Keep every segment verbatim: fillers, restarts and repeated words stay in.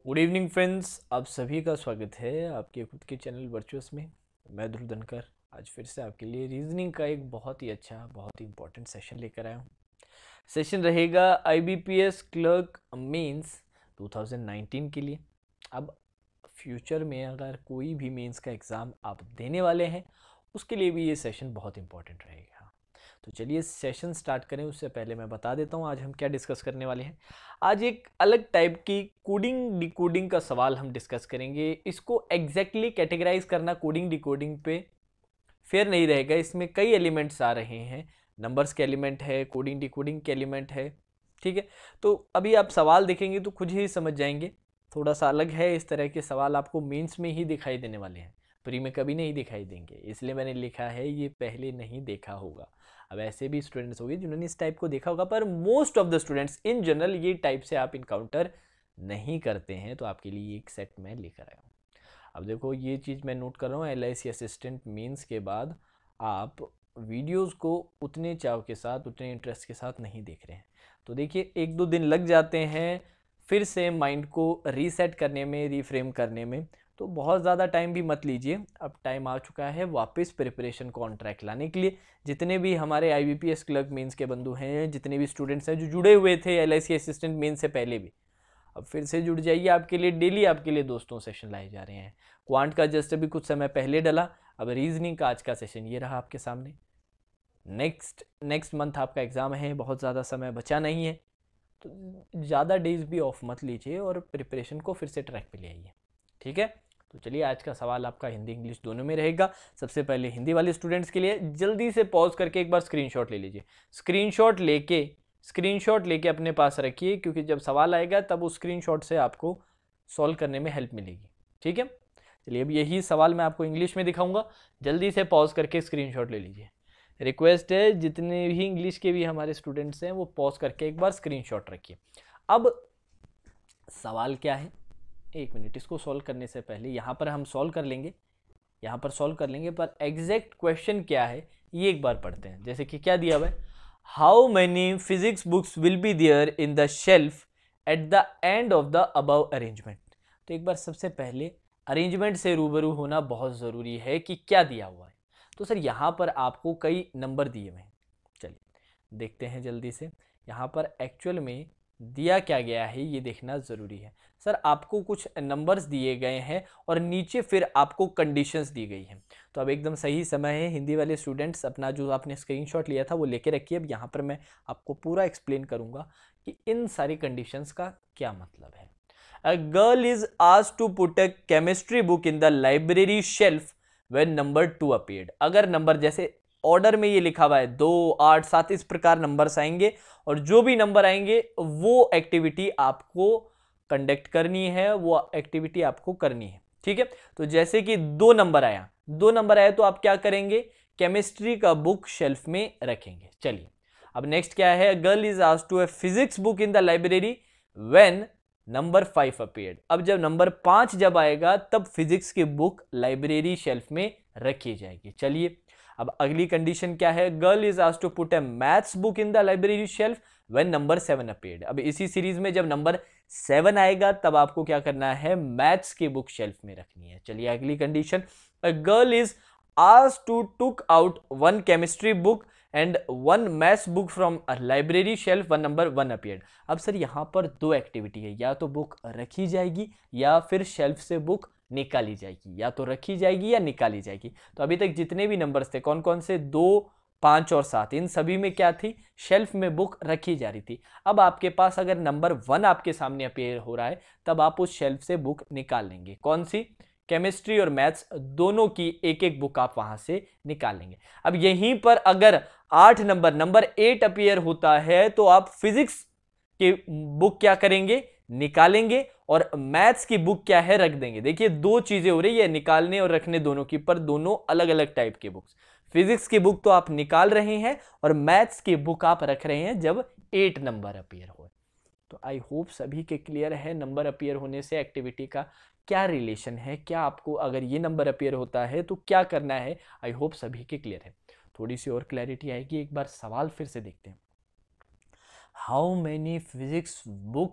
Good evening friends, आप सभी का स्वागत है आपके खुद के चैनल वर्चुअस में। मैं ध्रुव धनकर आज फिर से आपके लिए रीजनिंग का एक बहुत ही अच्छा बहुत ही इंपॉर्टेंट सेशन लेकर आया हूँ। सेशन रहेगा आईबीपीएस क्लर्क मेंस दो हज़ार उन्नीस के लिए। अब फ्यूचर में अगर कोई भी मेंस का एग्ज़ाम आप देने वाले हैं उसके लिए भी ये सेशन बहुत इंपॉर्टेंट रहेगा। तो चलिए सेशन स्टार्ट करें। उससे पहले मैं बता देता हूँ आज हम क्या डिस्कस करने वाले हैं। आज एक अलग टाइप की कोडिंग डिकोडिंग का सवाल हम डिस्कस करेंगे। इसको एग्जैक्टली कैटेगराइज करना कोडिंग डिकोडिंग पे फेयर नहीं रहेगा। इसमें कई एलिमेंट्स आ रहे हैं, नंबर्स के एलिमेंट है, कोडिंग डिकोडिंग के एलिमेंट है। ठीक है, तो अभी आप सवाल देखेंगे तो खुद ही समझ जाएंगे। थोड़ा सा अलग है, इस तरह के सवाल आपको मेंस में ही दिखाई देने वाले हैं, प्री में कभी नहीं दिखाई देंगे। इसलिए मैंने लिखा है ये पहले नहीं देखा होगा। अब ऐसे भी स्टूडेंट्स होंगे जिन्होंने इस टाइप को देखा होगा, पर most of the students in general ये टाइप से आप इनकाउंटर नहीं करते हैं। तो आपके लिए एक सेट मैं लेकर आया हूँ। अब देखो, ये चीज़ मैं नोट कर रहा हूँ, L I C assistant mains के बाद आप वीडियोस को उतने चाव के साथ उतने इंटरेस्ट के साथ नहीं देख रहे हैं। तो देखिए, एक दो दिन लग जाते हैं फिर से माइंड को रीसेट करने में, रीफ्रेम करने में। तो बहुत ज़्यादा टाइम भी मत लीजिए। अब टाइम आ चुका है वापस प्रिपरेशन को ऑन ट्रैक लाने के लिए। जितने भी हमारे I B P S clerk mains के बंधु हैं, जितने भी स्टूडेंट्स हैं जो जुड़े हुए थे L I C assistant mains से पहले भी, अब फिर से जुड़ जाइए। आपके लिए डेली आपके लिए दोस्तों सेशन लाए जा रहे हैं। क्वांट का जस्ट अभी कुछ समय पहले डला। अब रीजनिंग का आज का सेशन ये रहा आपके सामने। नेक्स्ट नेक्स्ट मंथ आपका एग्ज़ाम है, बहुत ज़्यादा समय बचा नहीं है, तो ज़्यादा डेज भी ऑफ मत लीजिए और प्रिपरेशन को फिर से ट्रैक पे ले आइए। ठीक है, तो चलिए आज का सवाल आपका हिंदी इंग्लिश दोनों में रहेगा। सबसे पहले हिंदी वाले स्टूडेंट्स के लिए जल्दी से पॉज करके एक बार स्क्रीनशॉट ले लीजिए। स्क्रीनशॉट लेके स्क्रीनशॉट लेके अपने पास रखिए, क्योंकि जब सवाल आएगा तब उस स्क्रीनशॉट से आपको सॉल्व करने में हेल्प मिलेगी। ठीक है, चलिए अब यही सवाल मैं आपको इंग्लिश में दिखाऊंगा। जल्दी से पॉज करके स्क्रीनशॉट ले लीजिए। रिक्वेस्ट है, जितने भी इंग्लिश के भी हमारे स्टूडेंट्स हैं वो पॉज करके एक बार स्क्रीनशॉट रखिए। अब सवाल क्या है, एक मिनट, इसको सॉल्व करने से पहले यहाँ पर हम सॉल्व कर लेंगे, यहाँ पर सॉल्व कर लेंगे, पर एग्जैक्ट क्वेश्चन क्या है ये एक बार पढ़ते हैं। जैसे कि क्या दिया हुआ है, how many physics books will be there in the shelf at the end of the above arrangement. तो एक बार सबसे पहले अरेंजमेंट से रूबरू होना बहुत ज़रूरी है कि क्या दिया हुआ है। तो सर यहाँ पर आपको कई नंबर दिए हुए हैं, चलिए देखते हैं जल्दी से। यहाँ पर एक्चुअल में दिया क्या गया है ये देखना ज़रूरी है। सर आपको कुछ नंबर्स दिए गए हैं और नीचे फिर आपको कंडीशंस दी गई हैं। तो अब एकदम सही समय है, हिंदी वाले स्टूडेंट्स अपना जो आपने स्क्रीनशॉट लिया था वो लेके रखिए। अब यहाँ पर मैं आपको पूरा एक्सप्लेन करूँगा कि इन सारी कंडीशंस का क्या मतलब है। A girl is asked to put a chemistry book in the library shelf when number two appeared. अगर नंबर जैसे ऑर्डर में ये लिखा हुआ है दो, आठ, सात, इस प्रकार नंबर्स आएंगे और जो भी नंबर आएंगे वो एक्टिविटी आपको कंडक्ट करनी है, वो एक्टिविटी आपको करनी है। ठीक है, तो जैसे कि दो नंबर आया, दो नंबर आया तो आप क्या करेंगे, केमिस्ट्री का बुक शेल्फ में रखेंगे। चलिए अब नेक्स्ट क्या है, girl is asked to a physics book in the library when number five appeared. अब जब नंबर पांच जब आएगा तब फिजिक्स की बुक लाइब्रेरी शेल्फ में रखी जाएगी। चलिए अब अगली कंडीशन क्या है, girl is asked to put a maths book in the library shelf when number seven appeared. अब इसी सीरीज में जब नंबर सेवन आएगा तब आपको क्या करना है, मैथ्स की बुक शेल्फ में रखनी है। चलिए अगली condition, a girl is asked to took out one chemistry book and one maths book from library shelf one number one appeared. अब सर यहाँ पर दो एक्टिविटी है, या तो बुक रखी जाएगी या फिर शेल्फ से बुक निकाली जाएगी, या तो रखी जाएगी या निकाली जाएगी। तो अभी तक जितने भी नंबर्स थे कौन कौन से, दो, पाँच और सात, इन सभी में क्या थी, शेल्फ में बुक रखी जा रही थी। अब आपके पास अगर नंबर वन आपके सामने अपीयर हो रहा है तब आप उस शेल्फ से बुक निकाल लेंगे। कौन सी, केमिस्ट्री और मैथ्स दोनों की एक एक बुक आप वहां से निकाल लेंगे। अब यहीं पर अगर आठ नंबर नंबर एट अपीयर होता है तो आप फिजिक्स की बुक क्या करेंगे, निकालेंगे, और मैथ्स की बुक क्या है, रख देंगे। देखिए दो चीजें हो रही है, निकालने और रखने दोनों की, पर दोनों अलग अलग टाइप की बुक्स। फिजिक्स की बुक तो आप निकाल रहे हैं और मैथ्स की बुक आप रख रहे हैं जब एट नंबर अपीयर हो। तो आई होप सभी के क्लियर है नंबर अपीयर होने से एक्टिविटी का क्या रिलेशन है, क्या आपको अगर ये नंबर अपीयर होता है तो क्या करना है। आई होप सभी के क्लियर है। थोड़ी सी और क्लैरिटी आएगी, एक बार सवाल फिर से देखते हैं। How many physics books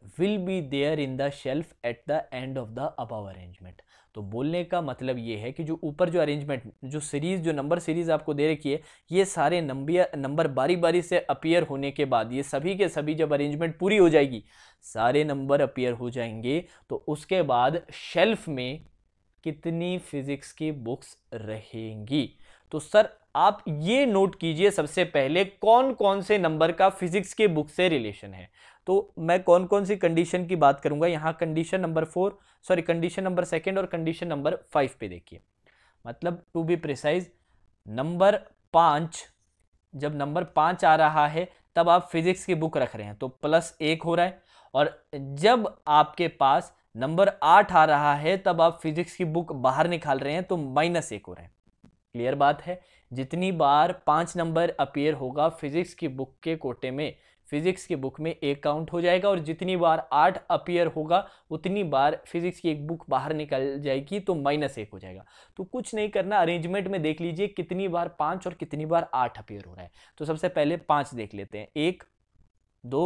will be there in the shelf at the end of the above arrangement. तो बोलने का मतलब ये है कि जो ऊपर जो अरेंजमेंट, जो सीरीज, जो नंबर सीरीज आपको दे रखी है, ये सारे नंबर नंबर बारी बारी से अपीयर होने के बाद, ये सभी के सभी जब अरेंजमेंट पूरी हो जाएगी, सारे नंबर अपीयर हो जाएंगे, तो उसके बाद शेल्फ में कितनी फिजिक्स की बुक्स रहेंगी। तो सर आप ये नोट कीजिए सबसे पहले कौन कौन से नंबर का फिजिक्स के बुक से रिलेशन है। तो मैं कौन कौन सी कंडीशन की बात करूंगा यहाँ, condition number four, sorry condition number second और कंडीशन नंबर फाइव पे देखिए। मतलब टू बी प्रिसाइज, नंबर पाँच, जब नंबर पाँच आ रहा है तब आप फिजिक्स की बुक रख रहे हैं तो प्लस एक हो रहा है, और जब आपके पास नंबर आठ आ रहा है तब आप फिजिक्स की बुक बाहर निकाल रहे हैं तो माइनस एक हो रहा है। क्लियर बात है। जितनी बार पांच नंबर अपीयर होगा फिजिक्स की बुक के कोटे में, फिजिक्स की बुक में एक काउंट हो जाएगा, और जितनी बार आठ अपीयर होगा उतनी बार फिजिक्स की एक बुक बाहर निकल जाएगी तो माइनस एक हो जाएगा। तो कुछ नहीं करना, अरेंजमेंट में देख लीजिए कितनी बार पांच और कितनी बार आठ अपीयर हो रहा है। तो सबसे पहले पांच देख लेते हैं, एक दो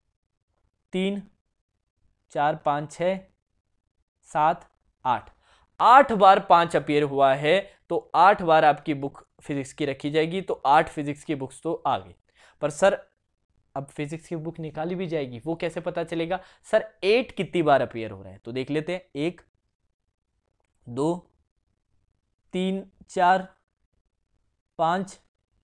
तीन चार पाँच छः सात आठ, आठ बार पांच अपीयर हुआ है तो आठ बार आपकी बुक फिजिक्स की रखी जाएगी, तो आठ फिजिक्स की बुक्स तो आ गई। पर सर अब फिजिक्स की बुक निकाली भी जाएगी, वो कैसे पता चलेगा? सर एट कितनी बार अपीयर हो रहा है, तो देख लेते हैं, एक दो तीन चार पांच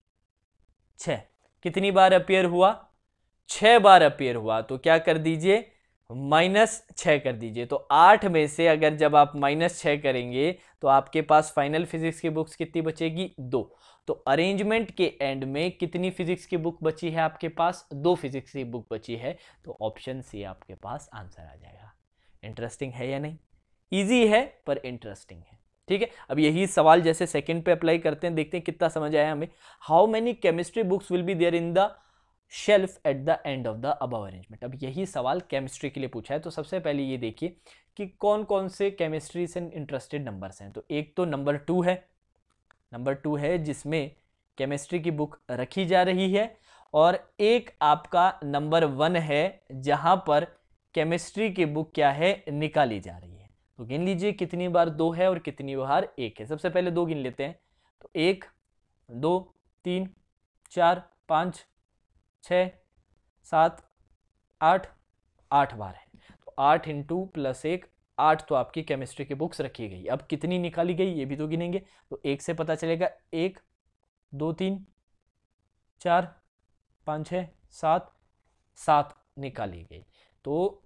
छः, कितनी बार अपीयर हुआ? छह बार अपीयर हुआ, तो क्या कर दीजिए, माइनस छः कर दीजिए। तो आठ में से अगर जब आप माइनस छः करेंगे तो आपके पास फाइनल फिजिक्स की बुक्स कितनी बचेगी? दो। तो अरेंजमेंट के एंड में कितनी फिजिक्स की बुक बची है आपके पास? दो फिजिक्स की बुक बची है, तो ऑप्शन सी आपके पास आंसर आ जाएगा। इंटरेस्टिंग है या नहीं? इजी है पर इंटरेस्टिंग है। ठीक है, अब यही सवाल जैसे सेकंड पे अप्लाई करते हैं, देखते हैं कितना समझ आया हमें। How many chemistry books will be there in the shelf at the end of the above arrangement. अब यही सवाल केमिस्ट्री के लिए पूछा है, तो सबसे पहले ये देखिए कि कौन कौन से केमिस्ट्री से इंटरेस्टेड नंबर्स हैं। तो एक तो नंबर टू है, नंबर टू है जिसमें केमिस्ट्री की बुक रखी जा रही है, और एक आपका नंबर वन है जहां पर केमिस्ट्री की बुक क्या है, निकाली जा रही है। तो गिन लीजिए कितनी बार दो है और कितनी बार एक है। सबसे पहले दो गिन लेते हैं, तो एक दो तीन चार पाँच छः सात आठ, आठ बार है। तो आठ इंटू प्लस एक, आठ तो आपकी केमिस्ट्री की बुक्स रखी गई। अब कितनी निकाली गई ये भी तो गिनेंगे, तो एक से पता चलेगा, एक दो तीन चार पाँच छः सात, सात निकाली गई। तो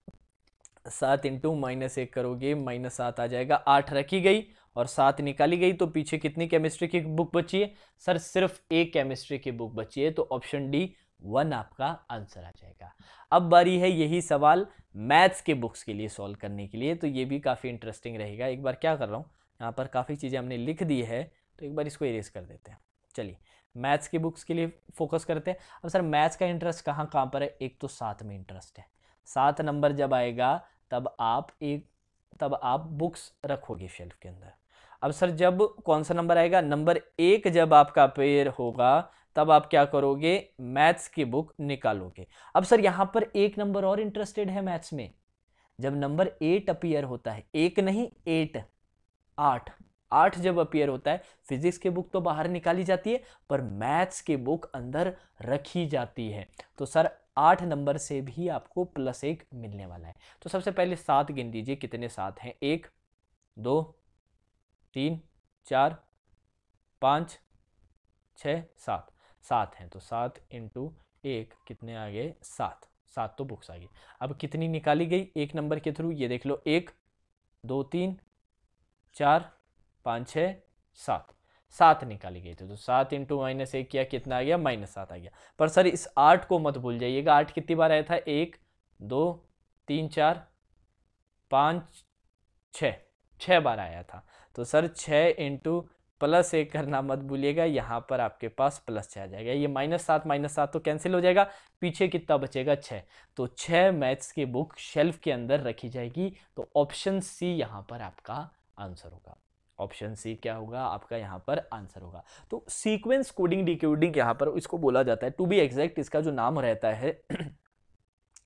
सात इंटू माइनस एक करोगे, माइनस सात आ जाएगा। आठ रखी गई और सात निकाली गई, तो पीछे कितनी केमिस्ट्री की बुक बची है? सर सिर्फ एक केमिस्ट्री की बुक बची है, तो ऑप्शन डी वन आपका आंसर आ जाएगा। अब बारी है यही सवाल मैथ्स के बुक्स के लिए सॉल्व करने के लिए, तो ये भी काफ़ी इंटरेस्टिंग रहेगा। एक बार क्या कर रहा हूँ, यहाँ पर काफ़ी चीज़ें हमने लिख दी है, तो एक बार इसको इरेज कर देते हैं। चलिए मैथ्स की बुक्स के लिए फोकस करते हैं। अब सर मैथ्स का इंटरेस्ट कहाँ कहाँ पर है? एक तो सात में इंटरेस्ट है, सात नंबर जब आएगा तब आप एक तब आप बुक्स रखोगे शेल्फ के अंदर। अब सर जब कौन सा नंबर आएगा? नंबर एक जब आपका पेयर होगा तब आप क्या करोगे? मैथ्स की बुक निकालोगे। अब सर यहाँ पर एक नंबर और इंटरेस्टेड है मैथ्स में, जब नंबर एट अपीयर होता है, एक नहीं एट, आठ, आठ जब अपीयर होता है, फिजिक्स की बुक तो बाहर निकाली जाती है पर मैथ्स की बुक अंदर रखी जाती है। तो सर आठ नंबर से भी आपको प्लस एक मिलने वाला है। तो सबसे पहले सात गिन दीजिए, कितने सात हैं? एक दो तीन चार पाँच छः सात, सात हैं। तो सात इंटू एक कितने आ गए? सात, सात तो बुक्स आ गई। अब कितनी निकाली गई एक नंबर के थ्रू? ये देख लो, एक दो तीन चार पाँच छः सात, सात निकाली गई थी। तो सात इंटू माइनस एक किया, कितना आ गया? माइनस सात आ गया। पर सर इस आठ को मत भूल जाइएगा, आठ कितनी बार आया था? एक दो तीन चार पाँच छः, छः बार आया था। तो सर छः इंटू प्लस एक करना मत भूलिएगा, यहाँ पर आपके पास प्लस छः आ जाएगा। ये माइनस सात माइनस सात तो कैंसिल हो जाएगा, पीछे कितना बचेगा? छः। तो छः मैथ्स की बुक शेल्फ के अंदर रखी जाएगी। तो ऑप्शन सी यहाँ पर आपका आंसर होगा। ऑप्शन सी क्या होगा आपका यहाँ पर आंसर होगा। तो सीक्वेंस कोडिंग डिकोडिंग यहाँ पर इसको बोला जाता है। टू बी एग्जैक्ट इसका जो नाम रहता है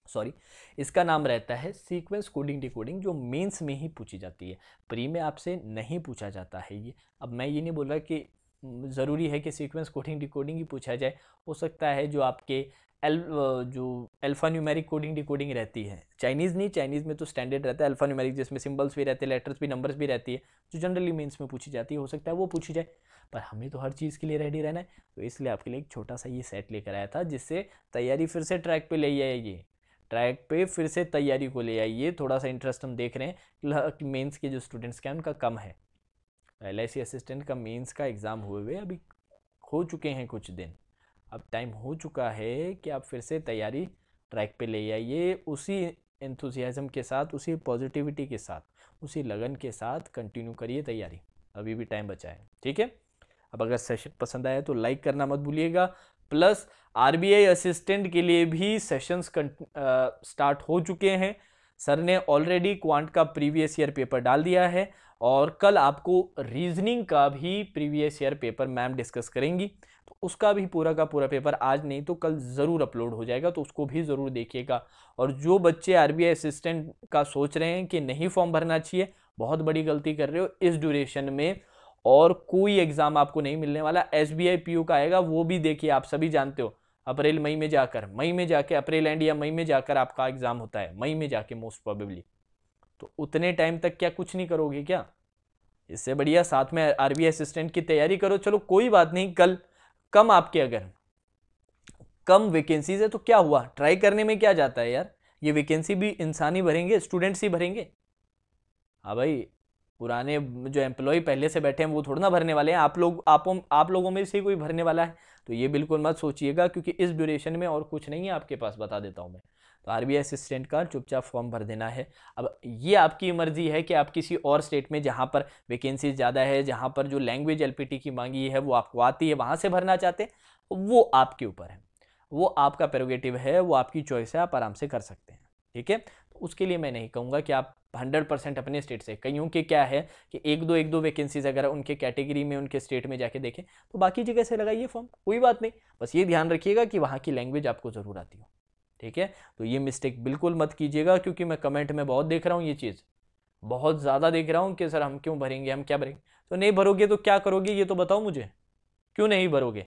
सॉरी इसका नाम रहता है सीक्वेंस कोडिंग डिकोडिंग, जो मेंस में ही पूछी जाती है, प्री में आपसे नहीं पूछा जाता है ये। अब मैं ये नहीं बोल रहा कि ज़रूरी है कि सीक्वेंस कोडिंग डिकोडिंग ही पूछा जाए, हो सकता है जो आपके एल जो अल्फ़ा न्यूमेरिक कोडिंग डिकोडिंग रहती है, चाइनीज़ नहीं, चाइनीज़ में तो स्टैंडर्ड रहता है अल्फ़ा न्यूमेरिक, जिसमें सिंबल्स भी रहते हैं, लेटर्स भी, नंबर्स भी रहती है, जो जनरली मेंस में पूछी जाती है, हो सकता है वो पूछी जाए, पर हमें तो हर चीज़ के लिए रेडी रहना है। तो इसलिए आपके लिए एक छोटा सा ये सेट लेकर आया था, जिससे तैयारी फिर से ट्रैक पे ले आइए, ट्रैक पे फिर से तैयारी को ले आइए। थोड़ा सा इंटरेस्ट हम देख रहे हैं कि मेंस के जो स्टूडेंट्स क्या उनका कम है। एल आई सी असिस्टेंट का मेंस का एग्ज़ाम हुए हुए अभी हो चुके हैं कुछ दिन, अब टाइम हो चुका है कि आप फिर से तैयारी ट्रैक पे ले आइए, उसी एंथुसियाज्म के साथ, उसी पॉजिटिविटी के साथ, उसी लगन के साथ कंटिन्यू करिए तैयारी, अभी भी टाइम बचा है, ठीक है। अब अगर सेशन पसंद आया तो लाइक करना मत भूलिएगा, प्लस आरबीआई असिस्टेंट के लिए भी सेशंस स्टार्ट हो चुके हैं। सर ने ऑलरेडी क्वांट का प्रीवियस ईयर पेपर डाल दिया है, और कल आपको रीजनिंग का भी previous year paper ma'am discuss करेंगी, तो उसका भी पूरा का पूरा पेपर आज नहीं तो कल ज़रूर अपलोड हो जाएगा, तो उसको भी ज़रूर देखिएगा। और जो बच्चे आरबीआई असिस्टेंट का सोच रहे हैं कि नहीं फॉर्म भरना चाहिए, बहुत बड़ी गलती कर रहे हो। इस ड्यूरेशन में और कोई एग्ज़ाम आपको नहीं मिलने वाला, एसबीआई पीयू का आएगा, वो भी देखिए, आप सभी जानते हो अप्रैल मई में जाकर, मई में जाके अप्रैल एंड या मई में जाकर आपका एग्ज़ाम होता है, मई में जाके मोस्ट प्रोबेबली। तो उतने टाइम तक क्या कुछ नहीं करोगे क्या? इससे बढ़िया साथ में आरबीआई असिस्टेंट की तैयारी करो। चलो कोई बात नहीं, कल कम आपके अगर कम वैकेंसीज है तो क्या हुआ, ट्राई करने में क्या जाता है यार, ये वैकेंसी भी इंसान ही भरेंगे, स्टूडेंट्स ही भरेंगे। हाँ भाई, पुराने जो एम्प्लॉय पहले से बैठे हैं वो थोड़ा ना भरने वाले हैं, आप लोग आप आप लोगों में से कोई भरने वाला है, तो ये बिल्कुल मत सोचिएगा, क्योंकि इस ड्यूरेशन में और कुछ नहीं है आपके पास, बता देता हूँ मैं। तो आरबीआई असिस्टेंट का चुपचाप फॉर्म भर देना है। अब ये आपकी मर्जी है कि आप किसी और स्टेट में जहाँ पर वैकेंसी ज़्यादा है, जहाँ पर जो लैंग्वेज एलपीटी की मांगी है वो आपको आती है, वहाँ से भरना चाहते हैं, वो आपके ऊपर है, वो आपका प्रेरोगेटिव है, वो आपकी चॉइस है, आप आराम से कर सकते हैं, ठीक है। तो उसके लिए मैं नहीं कहूँगा कि आप हंड्रेड परसेंट अपने स्टेट से, कईयों के क्या है कि एक दो एक दो वैकेंसीज अगर उनके कैटेगरी में उनके स्टेट में जाके देखें तो बाकी जगह से लगाइए फॉर्म, कोई बात नहीं, बस ये ध्यान रखिएगा कि वहाँ की लैंग्वेज आपको ज़रूर आती हो, ठीक है। तो ये मिस्टेक बिल्कुल मत कीजिएगा, क्योंकि मैं कमेंट में बहुत देख रहा हूँ, ये चीज़ बहुत ज़्यादा देख रहा हूँ कि सर हम क्यों भरेंगे, हम क्या भरेंगे। तो नहीं भरोगे तो क्या करोगे ये तो बताओ मुझे, क्यों नहीं भरोगे?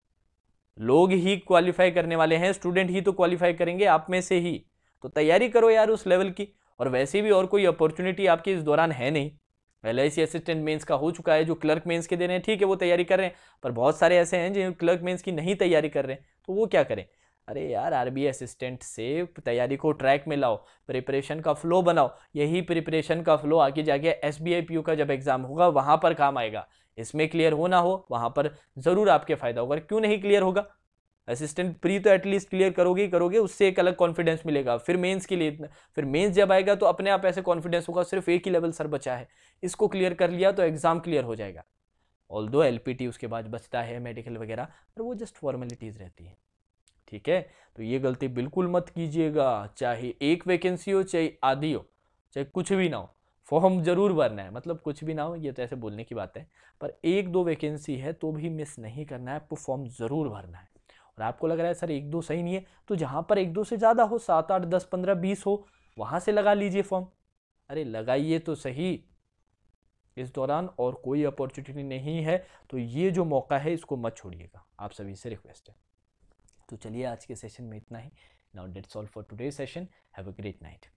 लोग ही क्वालिफाई करने वाले हैं, स्टूडेंट ही तो क्वालिफाई करेंगे आप में से ही, तो तैयारी करो यार उस लेवल की। और वैसे भी और कोई अपॉर्चुनिटी आपकी इस दौरान है नहीं, L I C assistant mains का हो चुका है, जो क्लर्क मेंस के दे रहे हैं ठीक है वो तैयारी कर रहे हैं, पर बहुत सारे ऐसे हैं जो क्लर्क मेंस की नहीं तैयारी कर रहे हैं, तो वो क्या करें? अरे यार आरबीआई असिस्टेंट से तैयारी को ट्रैक में लाओ, प्रिपरेशन का फ्लो बनाओ, यही प्रिपरेशन का फ्लो आगे जाके एसबीआई पीयू का जब एग्जाम होगा वहां पर काम आएगा। इसमें क्लियर हो ना हो, वहां पर जरूर आपके फायदा होगा। क्यों नहीं क्लियर होगा? असिस्टेंट प्री तो एटलीस्ट क्लियर करोगे ही करोगे, उससे एक अलग कॉन्फिडेंस मिलेगा, फिर मेंस के लिए इतना, फिर मेंस जब आएगा तो अपने आप ऐसे कॉन्फिडेंस होगा, सिर्फ एक ही लेवल सर बचा है, इसको क्लियर कर लिया तो एग्जाम क्लियर हो जाएगा। ऑल्दो एलपीटी उसके बाद बचता है, मेडिकल वगैरह, पर वो जस्ट फॉर्मेलिटीज रहती है, ठीक है। तो ये गलती बिल्कुल मत कीजिएगा, चाहे एक वैकेंसी हो चाहे आधी हो चाहे कुछ भी ना हो, फॉर्म जरूर भरना है। मतलब कुछ भी ना हो ये तो ऐसे बोलने की बात है, पर एक दो वैकेंसी है तो भी मिस नहीं करना है, आपको फॉर्म जरूर भरना है। और आपको लग रहा है सर एक दो सही नहीं है, तो जहां पर एक दो से ज़्यादा हो, सात आठ दस पंद्रह बीस हो, वहां से लगा लीजिए फॉर्म। अरे लगाइए तो सही, इस दौरान और कोई अपॉर्चुनिटी नहीं है, तो ये जो मौका है इसको मत छोड़िएगा, आप सभी से रिक्वेस्ट है। तो चलिए आज के सेशन में इतना ही। Now that's all for today session. Have a great night.